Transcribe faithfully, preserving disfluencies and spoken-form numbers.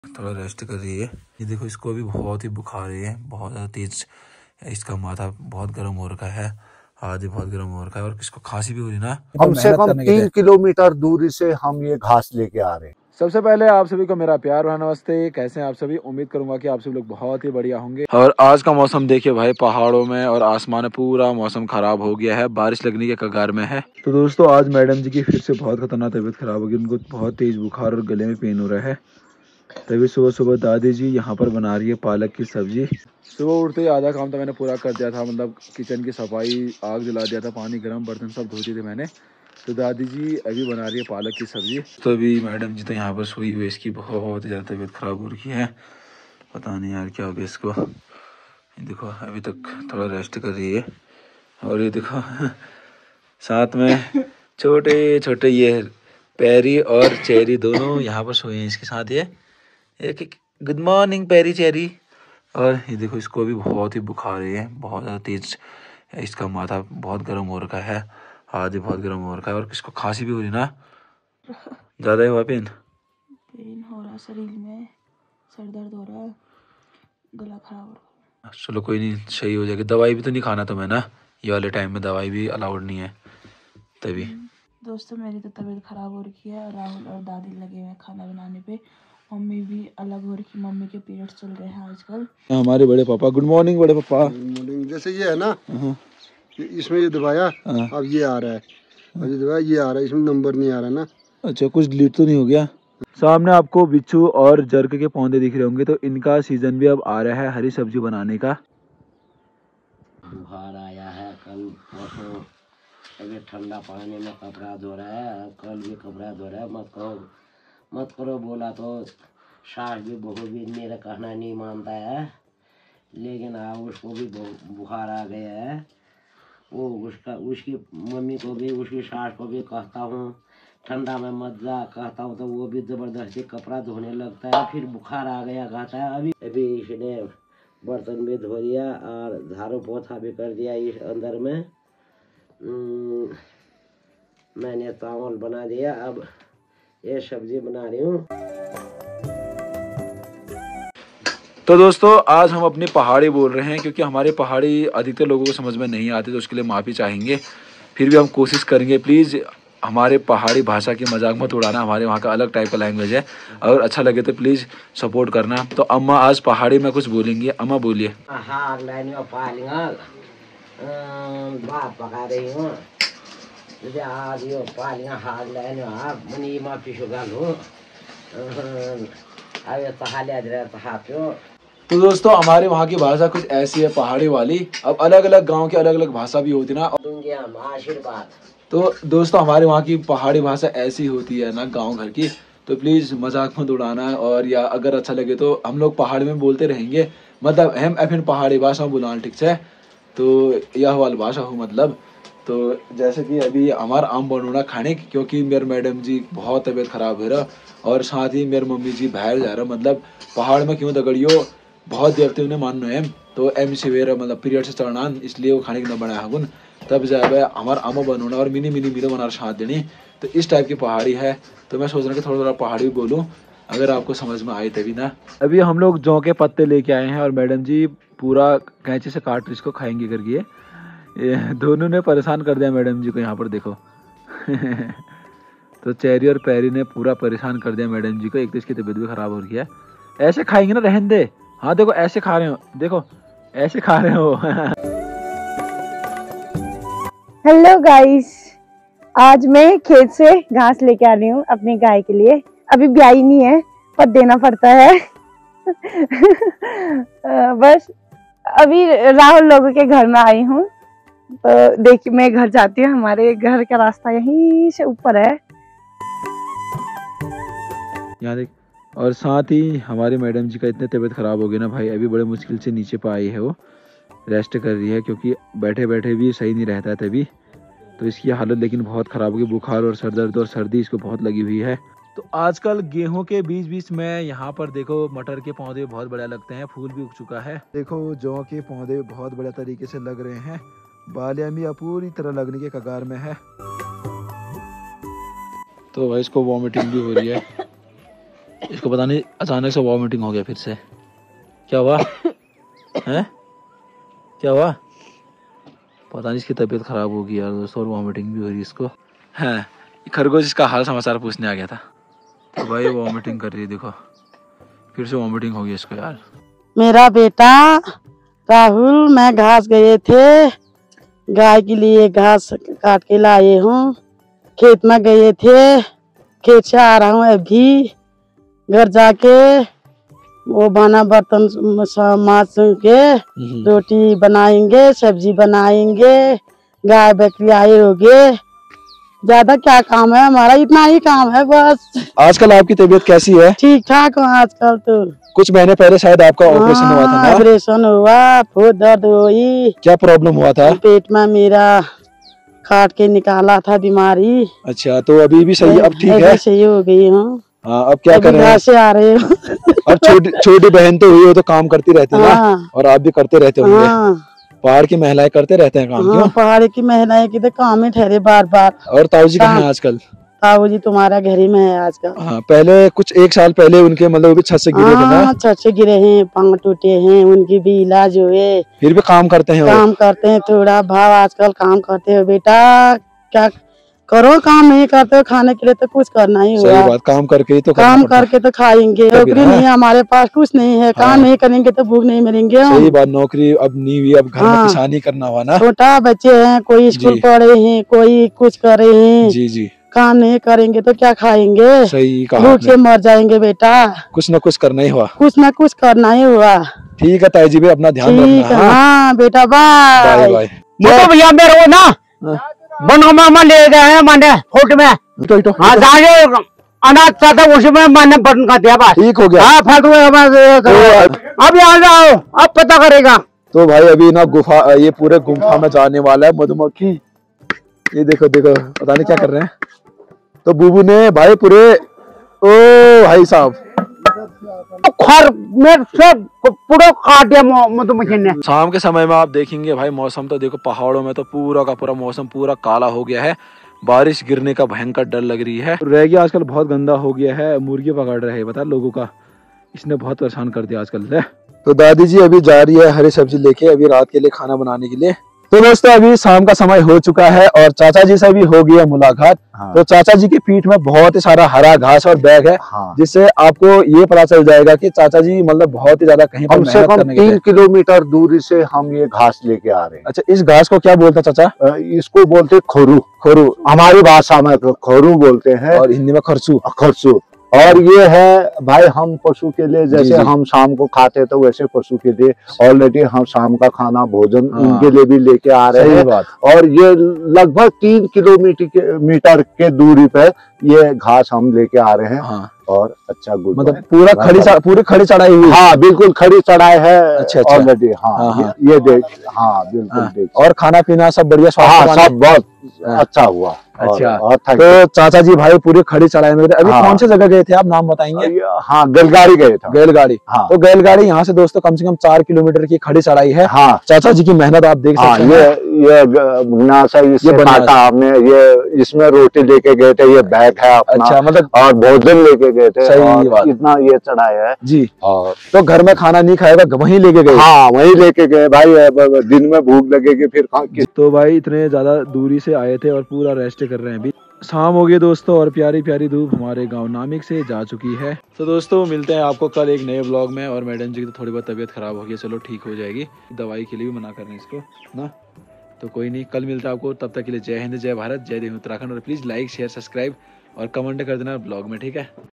थोड़ा रेस्ट कर रही है। ये देखो, इसको अभी बहुत ही बुखार है, बहुत ज़्यादा तेज। इसका माथा बहुत गर्म हो रखा है, हाथ भी बहुत गर्म हो रखा है, और किसको खांसी भी हो रही ना। कम से कम तीन किलोमीटर दूरी से हम ये घास लेके आ रहे हैं। सबसे पहले आप सभी को मेरा प्यार और नमस्ते। कैसे हैं आप सभी? उम्मीद करूंगा कि आप सभी लोग बहुत ही बढ़िया होंगे। और आज का मौसम देखिए भाई, पहाड़ों में और आसमान में पूरा मौसम खराब हो गया है, बारिश लगने के कगार में है। तो दोस्तों, आज मैडम जी की फिर से बहुत खतरनाक तबीयत खराब हो गई। उनको बहुत तेज बुखार और गले में पेन हो रहा है। तभी सुबह सुबह दादी जी यहाँ पर बना रही है पालक की सब्जी। सुबह उठते ही आधा काम तो मैंने पूरा कर दिया था, मतलब किचन की सफाई, आग जला दिया था, पानी गर्म, बर्तन सब धो दिए थे मैंने। तो दादी जी अभी बना रही है पालक की सब्जी। तो अभी मैडम जी तो यहाँ पर सोई हुई, इसकी बहुत ज़्यादा तबीयत खराब हो रही है। पता नहीं यार क्या हो गया इसको। ये देखो, अभी तक थोड़ा रेस्ट कर रही है। और ये देखो साथ में छोटे छोटे ये पैरी और चेरी दोनों यहाँ पर सोए हैं इसके साथ। ये एक गुड मॉर्निंग पैरी चेरी। और ये देखो, इसको भी बहुत ही बुखार है, बहुत ज़्यादा तेज। इसका माथा बहुत गर्म हो रखा है, हाथ भी बहुत गर्म हो रखा है, और किसको खांसी भी हो रही ना। ज़्यादा हुआ पेन पेन हो रहा, शरीर में सर दर्द हो रहा है, गला खराब हो रहा। चलो कोई नहीं, सही हो जाएगी। दवाई भी तो नहीं खाना तुम्हें ना, ये वाले टाइम में दवाई भी अलाउड नहीं है तभी। दोस्तों, मेरी तो तबीयत खराब हो रखी है। राहुल और दादी लगे हुए हैं खाना बनाने पे। मम्मी भी अलग हो रखी, मम्मी के पीरियड्स चल रहे हैं आजकल। हमारे बड़े पापा, गुड मॉर्निंग बड़े पापा। Good morning. जैसे ये है ना, इसमें ये दबाया, अब ये आ रहा है, अब ये दबाया, ये आ रहा है, इसमें नंबर नहीं आ रहा ना। अच्छा, कुछ डिलीट तो नहीं हो गया? सामने आपको बिच्छू और जर्क के पौधे दिख रहे होंगे, तो इनका सीजन भी अब आ रहा है हरी सब्जी बनाने का। बुखार आया है, कल परसों अभी ठंडा पानी में कपड़ा धो रहा है, कल भी कपड़ा धो रहा है। मत करो मत करो बोला तो सास भी बहू भी मेरा कहना नहीं मानता है, लेकिन अब उसको भी बुखार आ गया है। वो उसका उसकी मम्मी को भी, उसकी सास को भी कहता हूँ ठंडा में मत जा, कहता हूँ तो वो भी ज़बरदस्ती कपड़ा धोने लगता है, फिर बुखार आ गया कहता है। अभी अभी इसने बर्तन भी धो दिया और झाड़ू पोछा भी कर दिया इस अंदर में। मैंने चावल बना दिया, अब ये सब्जी बना रही हूँ। तो दोस्तों, आज हम अपनी पहाड़ी बोल रहे हैं, क्योंकि हमारी पहाड़ी अधिकतर लोगों को समझ में नहीं आती, तो उसके लिए माफ़ी चाहेंगे। फिर भी हम कोशिश करेंगे। प्लीज़ हमारे पहाड़ी भाषा की मजाक मत उड़ाना, हमारे वहाँ का अलग टाइप का लैंग्वेज है। अगर अच्छा लगे तो प्लीज़ सपोर्ट करना। तो अम्मा आज पहाड़ी में कुछ बोलेंगी। अम्मा बोलिए। हाँ, बात पका रही हूँ, आज यो पालियाँ हाथ लाने आप मनी माफी शुगर हो, अब ये तहाले अदरे तहाप्यो। तो दोस्तों, हमारे वहाँ की भाषा कुछ ऐसी है पहाड़ी वाली। अब अलग अलग गांव की अलग अलग भाषा भी होती ना। दूंगे हम आशीर्वाद। तो दोस्तों, हमारे वहाँ की पहाड़ी भाषा ऐसी होती है ना गांव घर की, तो प्लीज़ मजाक मत उड़ाना। और या अगर अच्छा लगे तो हम लोग पहाड़ी में बोलते रहेंगे, मतलब हम अपन पहाड़ी भाषा में बुलाना, ठीक है? तो यह वाली भाषा हो मतलब। तो जैसे कि अभी हमारा आम बनोना खाने, क्योंकि मेरे मैडम जी बहुत तबीयत खराब है रहा, और साथ ही मेरी मम्मी जी बाहर जा रहा, मतलब पहाड़ में क्यों दगड़ियो बहुत देर से उन्हें मानना है। तो एम सवेरा मतलब पीरियड से चढ़ना, इसलिए वो खाने की न बनाया हूँ। तब जाए हमारा आमो बनोना और मिनी मिनी मीरो बना साथ देनी। तो इस टाइप की पहाड़ी है, तो मैं सोच रहा कि थोड़ा थोड़ा पहाड़ी भी बोलूँ, अगर आपको समझ में आए तभी ना। अभी हम लोग जौ के पत्ते लेके आए हैं, और मैडम जी पूरा कैंची से काट इसको खाएंगे करके। ये दोनों ने परेशान कर दिया मैडम जी को, यहाँ पर देखो। तो चेरी और पैरी ने पूरा परेशान कर दिया मैडम जी को। एक तो इसकी तबीयत भी खराब हो रही है। ऐसे खाएंगे ना, रहने दे। हाँ देखो, ऐसे खा रहे हो, देखो ऐसे खा रहे हो। हेलो गाइस, आज मैं खेत से घास लेके आ रही हूँ अपनी गाय के लिए। अभी ब्याई नहीं है, पर देना पड़ता है। बस अभी राहुल लोगों के घर में आई हूँ, तो देखिए मैं घर जाती हूँ। हमारे घर का रास्ता यहीं से ऊपर है, यहाँ देख। और साथ ही हमारी मैडम जी का इतने तबीयत खराब हो गई ना भाई, अभी बड़े मुश्किल से नीचे पर आई है, वो रेस्ट कर रही है, क्योंकि बैठे बैठे भी सही नहीं रहता है तभी। तो इसकी हालत लेकिन बहुत ख़राब हो गई, बुखार और सर दर्द और सर्दी इसको बहुत लगी हुई है। तो आजकल गेहूं के बीच बीच में यहाँ पर देखो मटर के पौधे बहुत बढ़िया लगते हैं, फूल भी उग चुका है। देखो जौ के पौधे बहुत बढ़िया तरीके से लग रहे हैं, बालियां भी पूरी तरह लगने के कगार में है। तो भाई इसको वॉमिटिंग भी हो रही है। इसको पता नहीं अचानक से वॉमिटिंग हो गया फिर से। क्या हुआ है? क्या हुआ? पता नहीं, इसकी तबीयत खराब होगी यार दोस्तों, और वॉमिटिंग भी हो रही है इसको। है खरगोश इसका हाल समाचार पूछने आ गया था। तो भाई वॉमिटिंग कर रही है, देखो फिर से वॉमिटिंग हो गई इसको यार। मेरा बेटा राहुल, मैं घास गए थे, गाय के लिए घास काट के लाए हूँ। खेत में गए थे, खेत से आ रहा हूँ अभी। घर जाके वो बना बर्तन माज के रोटी बनाएंगे, सब्जी बनाएंगे, गाय बकरी आए होगे। ज्यादा क्या काम है हमारा, इतना ही काम है बस। आजकल आपकी तबीयत कैसी है? ठीक ठाक हूँ आजकल तो। कुछ महीने पहले शायद आपका ऑपरेशन हुआ था ना? ऑपरेशन हुआ, बहुत दर्द हुई। क्या प्रॉब्लम हुआ था? पेट में मेरा काट के निकाला था बीमारी। अच्छा, तो अभी भी सही, अब ठीक है? सही हो गई हूँ। हाँ, अब क्या करें? से आ रहे हो? अब छोटी छोटी बहन तो हुई, वो तो काम करती रहती है ना, और आप भी करते रहते होंगे। हाँ। पहाड़ की महिलाएं करते रहते हैं काम। हाँ, क्यों? पहाड़ की महिलाएं की तो काम ही ठहरे बार बार। और ताऊ जी कहाँ हैं आजकल? ताऊ जी तुम्हारा घर ही में है आजकल। हाँ, पहले कुछ एक साल पहले उनके मतलब वो भी छत से गिरे थे ना? हाँ, छत से गिरे हैं, पांव टूटे हैं, उनकी भी इलाज हुए। फिर भी काम करते हैं? काम करते हैं थोड़ा भाव, आजकल काम करते हो बेटा। क्या करो, काम नहीं करते हो, खाने के लिए तो कुछ करना ही होगा। सही बात, काम करके ही तो काम करके तो खाएंगे। नौकरी नहीं है हमारे पास, कुछ नहीं है। काम नहीं करेंगे तो भूख नहीं मरेंगे। सही बात, नौकरी अब नहीं हुई, अब घर में किसानी करना हुआ ना। छोटा बच्चे हैं, कोई स्कूल पढ़े हैं, कोई कुछ करे हैं। जी जी। काम नहीं करेंगे तो क्या खाएंगे? सही कहा, भूख से मर जाएंगे बेटा। कुछ न कुछ करना ही हुआ। कुछ न कुछ करना ही हुआ। ठीक है ताई जी, भी अपना ध्यान रखना। हाँ बेटा, बाय बाय। तो भैया मेरे को ना बनो मामा ले गए हैं मैंने फोट में। तो, तो, हाँ, जाके अनाज था तो उसमें मैंने बटन कर दिया बस। ठीक हो गया। हाँ, फालतू अब आ जाओ, अब पता करेगा। तो भाई अभी ना गुफा, ये पूरे गुफा में जाने वाला है मधुमक्खी। ये देखो देखो, पता नहीं क्या कर रहे हैं। तो बूबू ने भाई पूरे, ओ भाई साहब, खर में से पूरा काट दिया मधुमक्खी ने। शाम के समय में आप देखेंगे भाई मौसम तो देखो, पहाड़ों में तो पूरा का पूरा मौसम पूरा काला हो गया है। बारिश गिरने का भयंकर डर लग रही है। रह गया आजकल बहुत गंदा हो गया है, मुर्गी पकड़ रहे हैं बता लोगों का, इसने बहुत परेशान कर दिया आजकल। तो दादी जी अभी जा रही है हरी सब्जी लेके, अभी रात के लिए खाना बनाने के लिए। तो दोस्तों अभी शाम का समय हो चुका है और चाचा जी से भी हो गई है मुलाकात। हाँ। तो चाचा जी की पीठ में बहुत ही सारा हरा घास और बैग है। हाँ। जिससे आपको ये पता चल जाएगा कि चाचा जी मतलब बहुत ही ज्यादा कहीं पर कम से कम तीन किलोमीटर दूरी से हम ये घास लेके आ रहे हैं। अच्छा, इस घास को क्या बोलते हैं चाचा? इसको बोलते खोरू। खोरू हमारी भाषा में खोरू बोलते हैं, और हिंदी में खरसू। खरसू। और ये है भाई, हम पशु के लिए जैसे जी जी। हम शाम को खाते तो वैसे पशु के लिए ऑलरेडी हम शाम का खाना भोजन हाँ। उनके लिए भी लेके आ रहे हैं। बात। और ये लगभग तीन किलोमीटर के मीटर के दूरी पर ये घास हम लेके आ रहे हैं। हाँ। और अच्छा गुड, मतलब पूरा खड़ी पूरी खड़ी चढ़ाई हुई? हाँ बिल्कुल खड़ी चढ़ाई है ऑलरेडी। अच्छा, हाँ, हाँ, हाँ, ये देख, हाँ बिल्कुल हाँ, देख। और खाना पीना सब बढ़िया, हाँ, सब बहुत अच्छा हुआ। अच्छा, और, और तो चाचा जी भाई पूरी खड़ी चढ़ाई में थे। अभी हाँ, कौन सी जगह गए थे आप, नाम बताएंगे? हाँ, बैलगाड़ी गए थे। बैलगाड़ी। हाँ। तो बैलगाड़ी यहाँ से दोस्तों कम से कम चार किलोमीटर की खड़ी चढ़ाई है। हाँ। चाचा जी की मेहनत आप देख सकते हैं। ये ये काटा हमने, ये इसमें रोटी लेके गए थे, ये बैग है अपना। अच्छा, मतलब और भोजन लेके गए थे। सही बात, इतना ये चढ़ाया है जी। और तो घर में खाना नहीं खाएगा, वहीं लेके गए? हाँ, वहीं लेके गए भाई, दिन में भूख लगेगी फिर। तो भाई इतने ज्यादा दूरी से आए थे और पूरा रेस्ट कर रहे हैं। अभी शाम हो गई दोस्तों और प्यारी प्यारी धूप हमारे गांव नामिक से जा चुकी है। तो दोस्तों मिलते हैं आपको कल एक नए ब्लॉग में। और मैडम जी की तो थोड़ी बहुत तबीयत खराब हो गई, चलो ठीक हो जाएगी, दवाई के लिए भी मना कर रहे हैं इसको ना। तो कोई नहीं, कल मिलता है आपको, तब तक के लिए जय हिंद, जय भारत, जय देव उत्तराखंड। और प्लीज लाइक शेयर सब्सक्राइब और कमेंट कर देना ब्लॉग में, ठीक है।